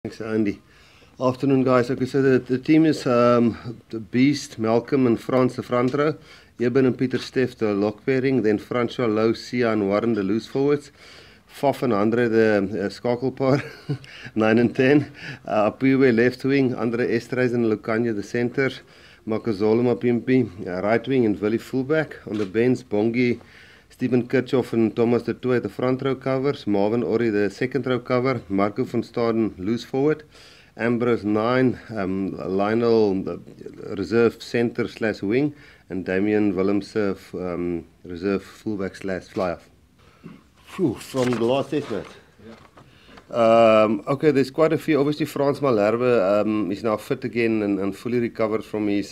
Thanks, Andy. Afternoon, guys. Okay, so the team is the Beast, Malcolm and Frans, the front row. Eben and Pieter Steff, the lock pairing. Then Francois Louw, Sia and Warren, the loose forwards. Faf and Andre, the skakelpaar, 9 and 10. Apiwe, left wing. Andre Estreisen and Lukanya, the centre. Makazole Mapimpi, right wing, and Willie fullback. On the bench, Bongi, Stephen Kirchhoff and Thomas de Tooy, the front row covers. Marvin Orri, the second row cover. Marco van Staden, loose forward. Ambrose 9, Lionel, the reserve centre / wing. And Damian Willemse, reserve fullback / fly-off. From the last test match. Okay, there's quite a few. Obviously, Frans Malherbe is now fit again and fully recovered from his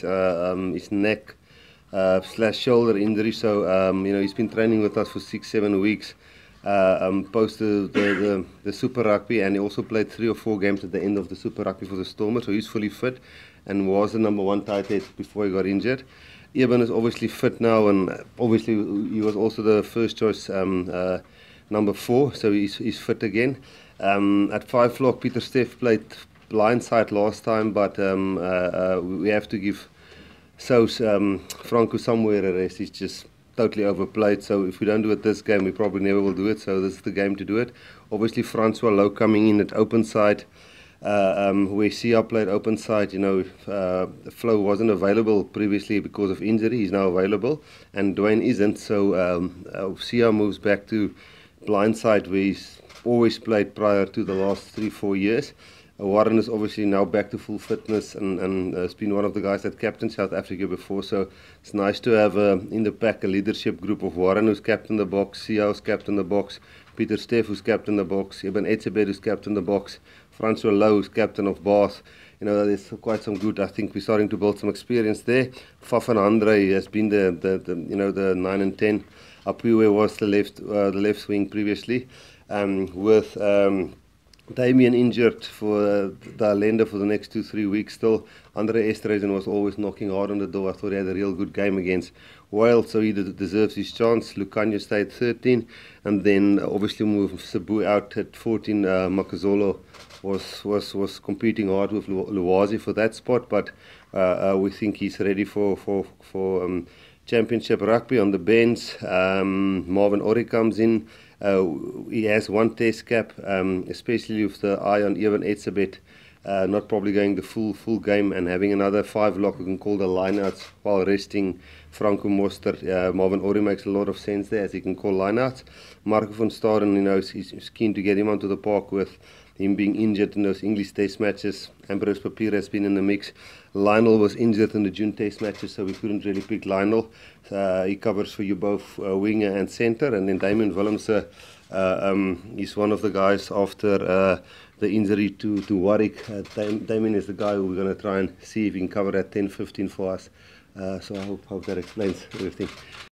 neck / shoulder injury. So he's been training with us for 6-7 weeks. Post the Super Rugby, and he also played 3 or 4 games at the end of the Super Rugby for the Stormers. So he's fully fit and was the number 1 tight head before he got injured. Eben is obviously fit now, and obviously he was also the first choice number 4, so he's fit again. At 5 o'clock, Pieter Steff played blindside last time, but we have to give Sous Franco somewhere a rest. He's just totally overplayed, so if we don't do it this game, we probably never will do it, so this is the game to do it. Obviously, Francois Louw coming in at open side, where Sia played open side. Flo wasn't available previously because of injury. He's now available, and Dwayne isn't, so Sia moves back to blindside, where he's always played prior to the last 3-4 years. Warren is obviously now back to full fitness and has been one of the guys that captained South Africa before, so it's nice to have in the pack a leadership group of Warren, who's captain the box, Sia, who's captain the box, Pieter Steff, who's captain the box, Eben Etzebeth, who's captain the box, Francois Louw, who's captain of Bath. There's quite some good. I think we're starting to build some experience there. Faf and Andre has been the 9 and 10. Apiwe was the left wing previously, with Damien injured for the Allende for the next 2-3 weeks still. Andre Estreisen was always knocking hard on the door. I thought he had a real good game against Wales, so he deserves his chance. Lukanya stayed 13, and then obviously move Cebu out at 14. Makazole was competing hard with Luwazi for that spot, but we think he's ready for Championship Rugby. On the bench, Marvin Orri comes in. He has 1 test cap, especially with the eye on Eben Etzebeth not probably going the full game, and having another 5 lock we can call the lineouts while resting Franco Mostert. Marvin Orri makes a lot of sense there, as he can call lineouts. Marco van Staden, he's keen to get him onto the park with him being injured in those English test matches. Ambrose Papier has been in the mix. Lionel was injured in the June test matches, so we couldn't really pick Lionel. He covers for you both winger and centre. And then Damian Willemse, he's one of the guys after the injury to Warwick. Damian is the guy who we're going to try and see if he can cover that 10-15 for us. So I hope that explains everything.